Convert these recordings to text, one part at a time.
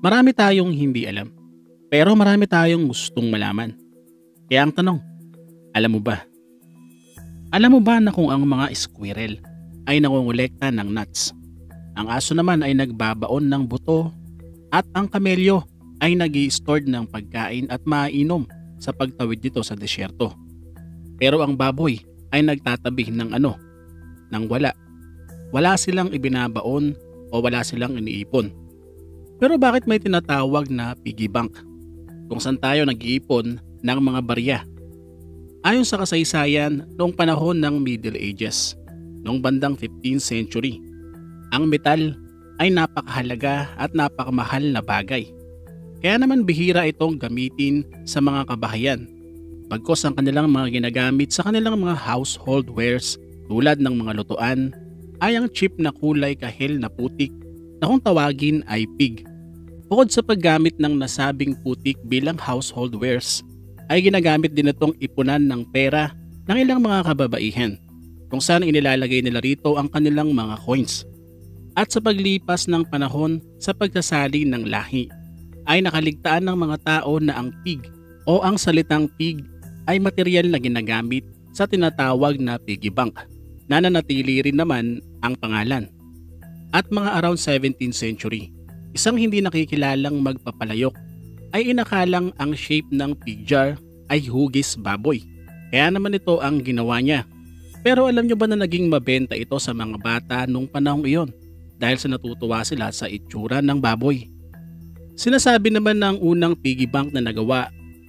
Marami tayong hindi alam, pero marami tayong gustong malaman. Kaya ang tanong, alam mo ba? Alam mo ba na kung ang mga squirrel ay nangongolekta ng nuts, ang aso naman ay nagbabaon ng buto at ang kamelyo ay nag-i-stored ng pagkain at mainom sa pagtawid dito sa desyerto. Pero ang baboy ay nagtatabi ng ano, ng wala. Wala silang ibinabaon o wala silang iniipon. Pero bakit may tinatawag na piggy bank kung saan tayo nag-iipon ng mga barya? Ayon sa kasaysayan, noong panahon ng Middle Ages, noong bandang 15th century, ang metal ay napakahalaga at napakamahal na bagay. Kaya naman bihira itong gamitin sa mga kabahayan. Bagkos ang kanilang mga ginagamit sa kanilang mga household wares tulad ng mga lutuan ay ang cheap na kulay kahel na putik na kung tawagin ay pig. Bukod sa paggamit ng nasabing putik bilang household wares, ay ginagamit din itong ipunan ng pera ng ilang mga kababaihan kung saan inilalagay nila rito ang kanilang mga coins. At sa paglipas ng panahon sa pagsasali ng lahi, ay nakaligtaan ng mga tao na ang pig o ang salitang pig ay materyal na ginagamit sa tinatawag na piggy bank na nanatili rin naman ang pangalan. At mga around 17th century, isang hindi nakikilalang magpapalayok ay inakalang ang shape ng pig jar ay hugis baboy. Kaya naman ito ang ginawa niya. Pero alam nyo ba na naging mabenta ito sa mga bata nung panahong iyon dahil sa natutuwa sila sa itsura ng baboy? Sinasabi naman ng unang piggy bank na nagawa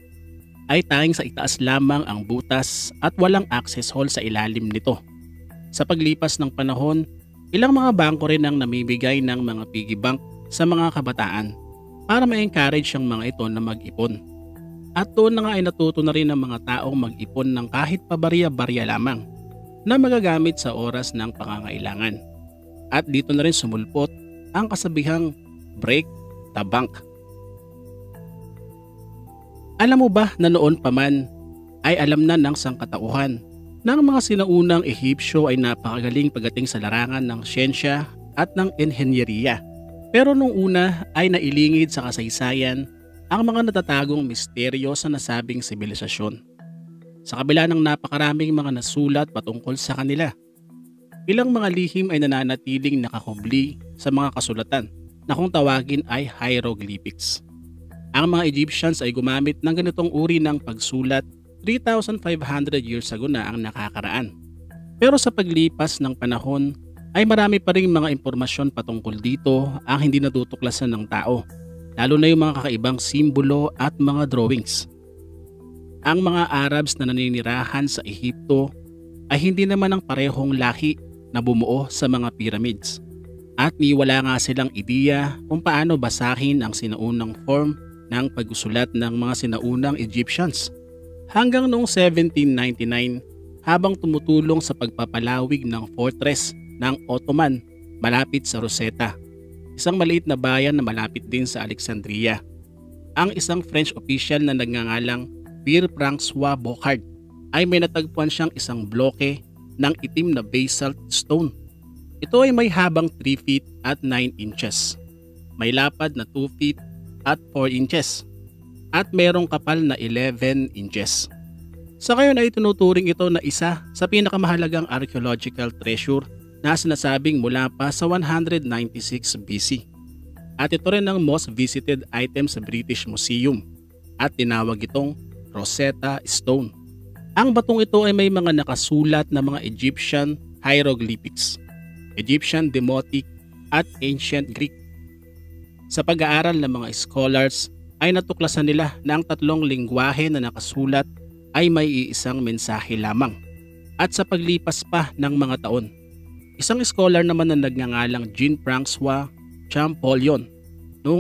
ay tanging sa itaas lamang ang butas at walang access hole sa ilalim nito. Sa paglipas ng panahon, ilang mga bangko rin ang namibigay ng mga piggy bank sa mga kabataan para ma-encourage ang mga ito na mag-ipon. At doon na nga ay natuto na rin ang mga taong mag-ipon ng kahit pabarya-barya lamang na magagamit sa oras ng pangangailangan. At dito na rin sumulpot ang kasabihang break the bank. Alam mo ba na noon pa man ay alam na ng sangkatauhan ng mga sinaunang Ehipsyo ay napakagaling pagdating sa larangan ng siyensya at ng enhenyeriya. Pero nung una ay nailingid sa kasaysayan ang mga natatagong misteryo sa nasabing sibilisasyon. Sa kabila ng napakaraming mga nasulat patungkol sa kanila, ilang mga lihim ay nananatiling nakakubli sa mga kasulatan na kung tawagin ay hieroglyphics. Ang mga Egyptians ay gumamit ng ganitong uri ng pagsulat 3,500 years ago na ang nakakaraan. Pero sa paglipas ng panahon ay marami pa ring mga impormasyon patungkol dito ang hindi natutuklasan ng tao, lalo na yung mga kakaibang simbolo at mga drawings. Ang mga Arabs na naninirahan sa Ehipto ay hindi naman ang parehong lahi na bumuo sa mga pyramids. At niwala nga silang ideya kung paano basahin ang sinaunang form ng pagsusulat ng mga sinaunang Egyptians. Hanggang noong 1799, habang tumutulong sa pagpapalawig ng fortress ng Ottoman malapit sa Rosetta, isang maliit na bayan na malapit din sa Alexandria, ang isang French official na nagngangalang Pierre-François Bocard ay may natagpuan siyang isang bloke ng itim na basalt stone. Ito ay may habang 3 feet at 9 inches, may lapad na 2 feet at 4 inches, at merong kapal na 11 inches. Sa ngayon ay tinuturing ito na isa sa pinakamahalagang archaeological treasure na sinasabing mula pa sa 196 BC. At ito rin ang most visited item sa British Museum at tinawag itong Rosetta Stone. Ang batong ito ay may mga nakasulat na mga Egyptian hieroglyphics, Egyptian Demotic at Ancient Greek. Sa pag-aaral ng mga scholars ay natuklasan nila na ang tatlong lingwahe na nakasulat ay may iisang mensahe lamang. At sa paglipas pa ng mga taon, isang scholar naman na nagngangalang Jean-François Champollion noong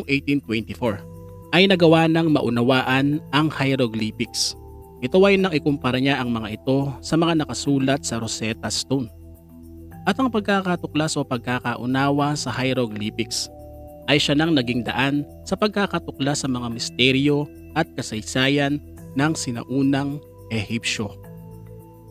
1824 ay nagawa ng maunawaan ang hieroglyphics. Ito ay nang ikumpara niya ang mga ito sa mga nakasulat sa Rosetta Stone. At ang pagkakatuklas o pagkakaunawa sa hieroglyphics ay siya nang naging daan sa pagkakatuklas sa mga misteryo at kasaysayan ng sinaunang Ehipsyo.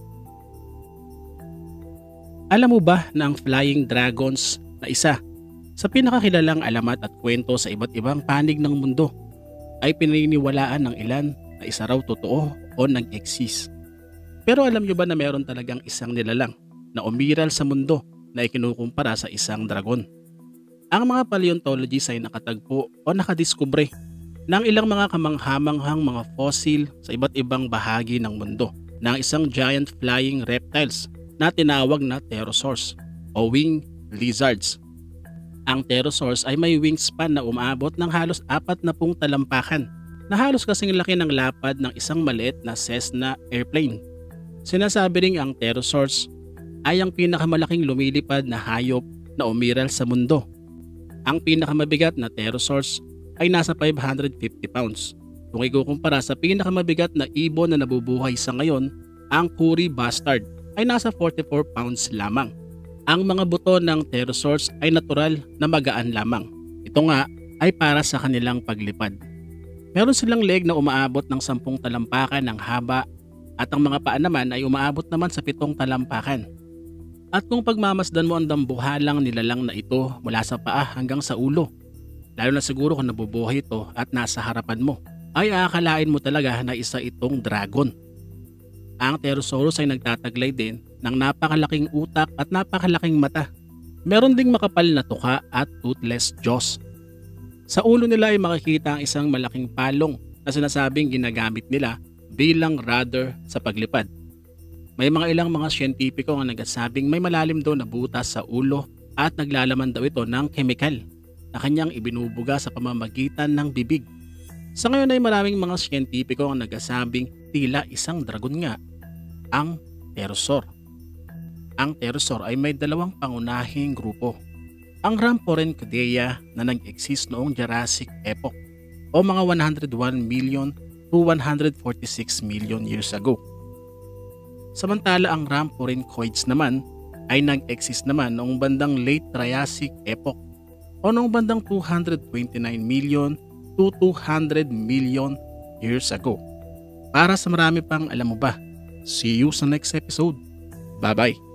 Alam mo ba na ang flying dragons na isa Sa pinakakilalang alamat at kwento sa iba't ibang panig ng mundo ay pininiwalaan ng ilan na isa raw totoo o nag-exist. Pero alam nyo ba na meron talagang isang nilalang na umiral sa mundo na ikinukumpara sa isang dragon? Ang mga paleontologists ay nakatagpo o nakadiskubre ng ilang mga kamanghamanghang mga fossil sa iba't ibang bahagi ng mundo ng isang giant flying reptiles na tinawag na pterosaurs o winged lizards. Ang pterosaurs ay may wingspan na umaabot ng halos 40 talampakan na halos kasing laki ng lapad ng isang maliit na Cessna airplane. Sinasabi ring ang pterosaurs ay ang pinakamalaking lumilipad na hayop na umiral sa mundo. Ang pinakamabigat na pterosaurs ay nasa 550 pounds. Kung ikukumpara sa pinakamabigat na ibon na nabubuhay sa ngayon, ang Kuri bustard ay nasa 44 pounds lamang. Ang mga buto ng pterosaurs ay natural na magaan lamang. Ito nga ay para sa kanilang paglipad. Meron silang leg na umaabot ng 10 talampakan ng haba at ang mga paa naman ay umaabot naman sa 7 talampakan. At kung pagmamasdan mo ang dambuhalang nilalang na ito mula sa paa hanggang sa ulo, lalo na siguro kung nabubuhay ito at nasa harapan mo, ay aakalain mo talaga na isa itong dragon. Ang pterosaurus ay nagtataglay din ng napakalaking utak at napakalaking mata. Meron ding makapal na tuka at toothless jaws. Sa ulo nila ay makikita ang isang malaking palong na sinasabing ginagamit nila bilang rudder sa paglipad. May mga ilang mga siyentipiko ang nagsasabing may malalim daw na butas sa ulo at naglalaman daw ito ng kemikal na kanyang ibinubuga sa pamamagitan ng bibig. Sa ngayon ay maraming mga siyentipiko ang nagsasabing tila isang dragon nga ang pterosaur. Ang pterosaur ay may dalawang pangunahing grupo. Ang Rhamphorhynchidae na nag-exist noong Jurassic Epoch o mga 101 million to 146 million years ago. Samantala ang Rhamphorhynchoids naman ay nag-exist naman noong bandang late Triassic Epoch o noong bandang 229 million to 200 million years ago. Para sa marami pang alam mo ba, see you sa next episode. Bye-bye.